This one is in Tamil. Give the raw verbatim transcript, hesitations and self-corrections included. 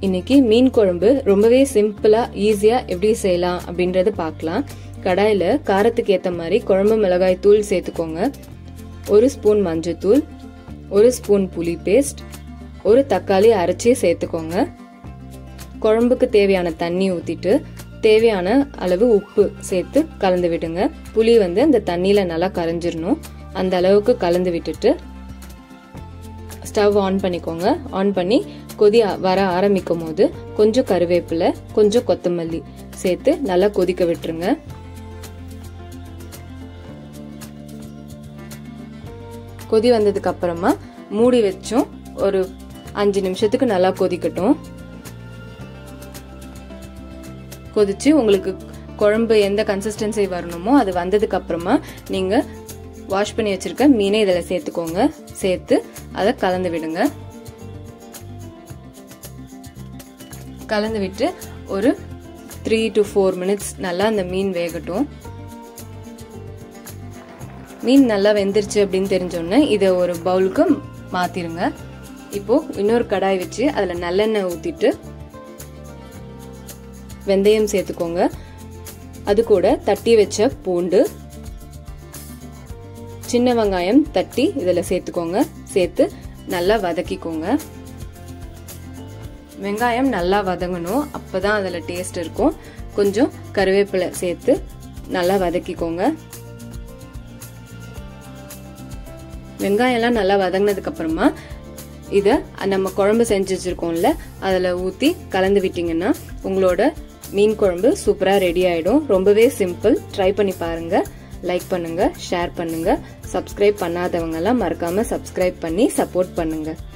இன்னைக்கு மீன் குழம்பு ரொம்பவே சிம்பிளா ஈஸியா எப்படி செய்யலாம் அப்படின்றத பார்க்கலாம். கடாயில காரத்துக்கு ஏத்த மாதிரி குழம்பு மிளகாய் தூள் சேர்த்துக்கோங்க. ஒரு ஸ்பூன் மஞ்சள் தூள், ஒரு ஸ்பூன் புளி பேஸ்ட், ஒரு தக்காளி அரைச்சி சேர்த்துக்கோங்க. குழம்புக்கு தேவையான தண்ணி ஊத்திட்டு தேவையான அளவு உப்பு சேர்த்து கலந்து விடுங்க. புளி வந்து அந்த தண்ணியில நல்லா கரைஞ்சிடணும். அந்த அளவுக்கு கலந்து விட்டுட்டு ஸ்டவ் ஆன் பண்ணிக்கோங்க. ஆன் பண்ணி கொதி வர ஆரம்பிக்கும் போது கொஞ்சம் கருவேப்பிலை, கொஞ்சம் கொத்தமல்லி சேர்த்து நல்லா கொதிக்க விட்டுருங்க. கொதி வந்ததுக்கு அப்புறமா மூடி வச்சும் ஒரு அஞ்சு நிமிஷத்துக்கு நல்லா கொதிக்கட்டும். கொதிச்சு உங்களுக்கு குழம்பு எந்த கன்சிஸ்டன்சி வரணுமோ அது வந்ததுக்கு அப்புறமா நீங்க வாஷ் பண்ணி வச்சிருக்க மீனை இதில் சேர்த்துக்கோங்க. சேர்த்து அதை கலந்து விடுங்க. கலந்து விட்டு ஒரு த்ரீ டு ஃபோர் மினிட்ஸ் நல்லா அந்த மீன் வேகட்டும். மீன் நல்லா வெந்துருச்சு அப்படின்னு தெரிஞ்சோடனே இதை ஒரு பவுலுக்கு மாத்திருங்க. இப்போ இன்னொரு கடாய் வச்சு அதுல நல்லெண்ணெய் ஊத்திட்டு வெந்தயம் சேர்த்துக்கோங்க. அது கூட தட்டி வச்ச பூண்டு, சின்ன வெங்காயம் தட்டி இதுல சேர்த்துக்கோங்க. சேர்த்து நல்லா வதக்கிக்கோங்க. வெங்காயம் நல்லா வதங்கணும், அப்பதான் அதுல டேஸ்ட் இருக்கும். கொஞ்சம் கருவேப்பிலை சேர்த்து நல்லா வதக்கிக்கோங்க. வெங்காயம் எல்லாம் நல்லா வதங்கினதுக்கு அப்புறமா இத நம்ம குழம்பு செஞ்சு வச்சிருக்கோம்ல அதுல ஊத்தி கலந்து விட்டீங்கன்னா உங்களோட மீன் குழம்பு சூப்பரா ரெடி ஆயிடும். ரொம்பவே சிம்பிள். ட்ரை பண்ணி பாருங்க. லைக் பண்ணுங்க, ஷேர் பண்ணுங்க. சப்ஸ்கிரைப் பண்ணாதவங்க எல்லாம் மறக்காம சப்ஸ்கிரைப் பண்ணி சப்போர்ட் பண்ணுங்க.